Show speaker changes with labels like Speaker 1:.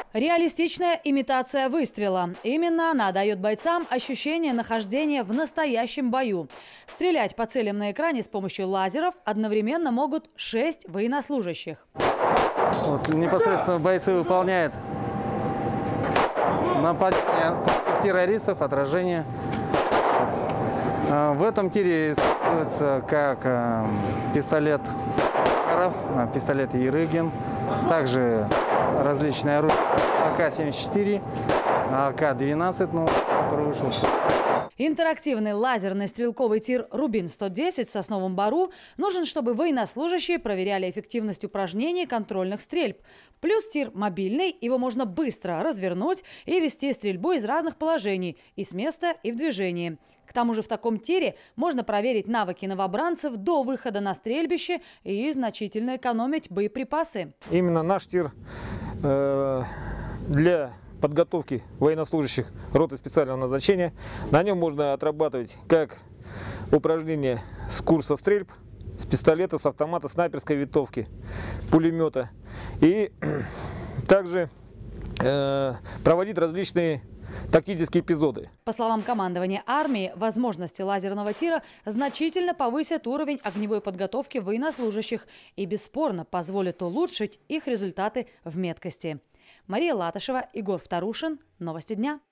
Speaker 1: Реалистичная имитация выстрела. Именно она дает бойцам ощущение нахождения в настоящем бою. Стрелять по целям на экране с помощью лазеров одновременно могут 6 военнослужащих.
Speaker 2: Вот непосредственно бойцы выполняют нападение террористов, отражение. В этом тире используется как пистолет Макаров, пистолет Ерыгин, также различные оружия АК-74, АК-12, который вышел.
Speaker 1: Интерактивный лазерный стрелковый тир «Рубин-110» в Сосновом Бору нужен, чтобы военнослужащие проверяли эффективность упражнений контрольных стрельб. Плюс тир мобильный, его можно быстро развернуть и вести стрельбу из разных положений – и с места, и в движении. К тому же в таком тире можно проверить навыки новобранцев до выхода на стрельбище и значительно экономить боеприпасы.
Speaker 3: Именно наш тир для подготовки военнослужащих роты специального назначения. На нем можно отрабатывать как упражнения с курса стрельб, с пистолета, с автомата, снайперской винтовки, пулемета. И также проводить различные тактические эпизоды.
Speaker 1: По словам командования армии, возможности лазерного тира значительно повысят уровень огневой подготовки военнослужащих и бесспорно позволят улучшить их результаты в меткости. Мария Латышева, Егор Вторушин. Новости дня.